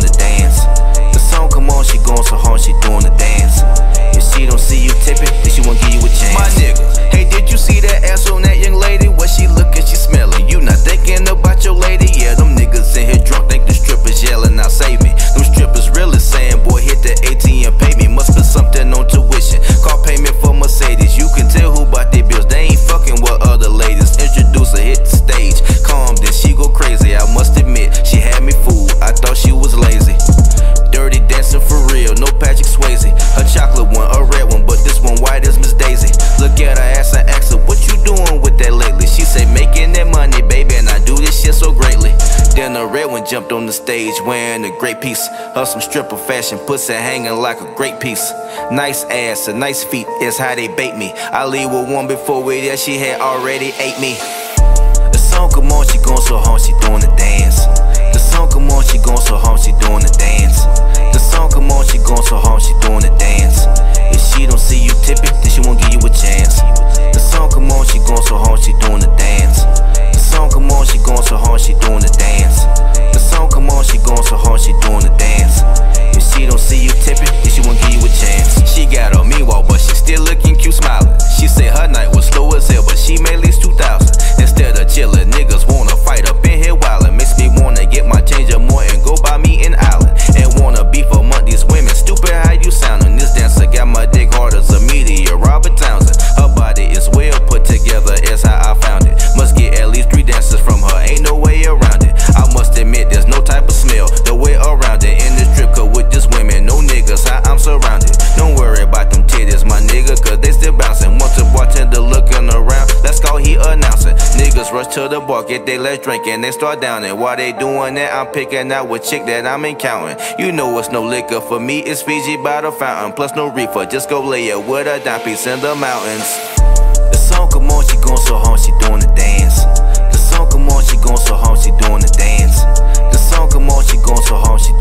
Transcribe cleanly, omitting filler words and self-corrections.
doing the dance. The song come on, she going so hard, she doing the dance. If she don't see you tipping, then she won't give you a chance. My nigga, hey, did you see that ass on that young lady? What she looking, she smelling. You not thinking about your lady? Yeah, them niggas in here drunk, think the strippers yelling, now save me. Them strippers really saying, boy, hit the ATM, pay me. Must put something on tuition. Call payment for Mercedes. You can tell who bought their bills. They ain't fucking with other ladies. Introduce her, hit the stage. Calm, then she go crazy. I must admit, she had me fooled. I thought she was lazy. Dirty dancing for real, no Patrick Swayze. A chocolate one, a red one, but this one white as Miss Daisy. Look at her ass and ask her, what you doing with that lately? She say, making that money, baby, and I do this shit so greatly. Then the red one jumped on the stage wearing a great piece of some stripper fashion, pussy hanging like a great piece. Nice ass and nice feet is how they bait me. I leave with one before we there, she had already ate me. The song come on, she going so hard, she doing the dance. The song come on, she going so hard, she doing the dance. The song come on, she going so hard, she doing the dance. If she don't see you tipping, then she won't give you a chance. The song come on, she going so hard, she doing the dance. The song come on, she going so hard, she doing the dance. The song come on, she going so hard, she doing the dance. If she don't see you tipping, then she won't give you a chance. She got a meanwhile, but she still looking cute, smiling. She said her night was slow as hell, but she made at least 2,000. Instead of chillin', niggas wanna fight up in here wildin'. Makes me wanna get my change up more and go buy me an island. And wanna beef among these women, stupid how you soundin'. This dancer got my dick hard as a meteor, Robert Townsend. Her body is well put together, is how I found it. Must get at least 3 dances from her, ain't no way around it. I must admit there's no type of smell, no way around it. In the strip club with just women, no niggas, how I'm surrounded. Don't worry about them titties, my nigga, cause they still bouncing. Once a bartender looking around, let's call he announcing. Niggas rush to the bar, get they last drink and they start downing. While they doing that, I'm picking out what chick that I'm encountering. You know it's no liquor for me, it's Fiji by the fountain. Plus no reefer, just go lay up with a dime piece in the mountains. The song come on, she going so hard, she doing the dance. The song come on, she going so hard, she doing the dance. The song come on, she going so hard, she